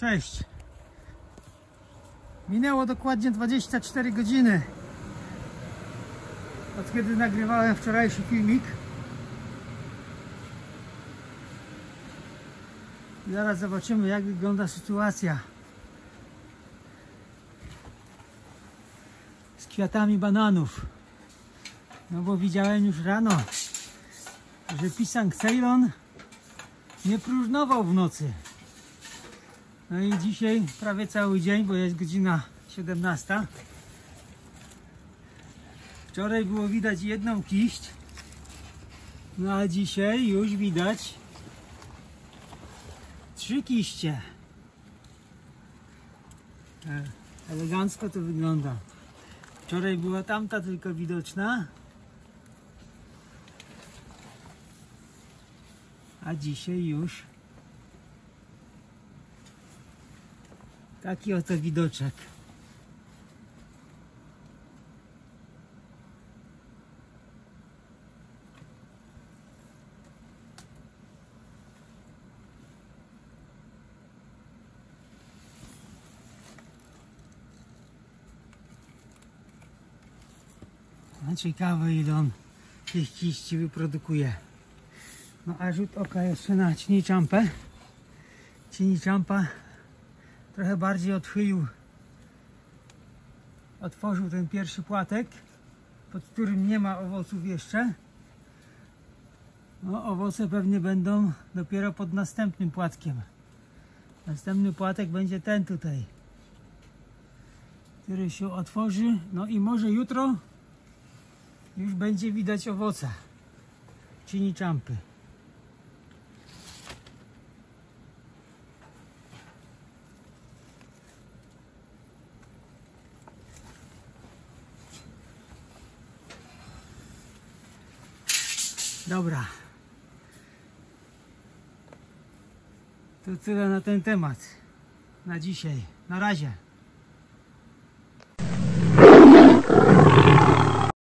Cześć. Minęło dokładnie 24 godziny od kiedy nagrywałem wczorajszy filmik. Zaraz zobaczymy, jak wygląda sytuacja z kwiatami bananów. No bo widziałem już rano, że pisang Ceylon nie próżnował w nocy. No i dzisiaj prawie cały dzień, bo jest godzina 17. Wczoraj było widać jedną kiść, no a dzisiaj już widać 3 kiście. Elegancko to wygląda. Wczoraj była tamta tylko widoczna, a dzisiaj już taki oto widoczek. No, ciekawe, ile on tych kiści wyprodukuje. No a rzut oka jeszcze na Chinchampę. Chinchampa trochę bardziej otworzył ten pierwszy płatek, pod którym nie ma owoców jeszcze. No, owoce pewnie będą dopiero pod następnym płatkiem. Następny płatek będzie ten tutaj, który się otworzy. No i może jutro już będzie widać owoce Chinchampy. Dobra, to tyle na ten temat na dzisiaj. Na razie.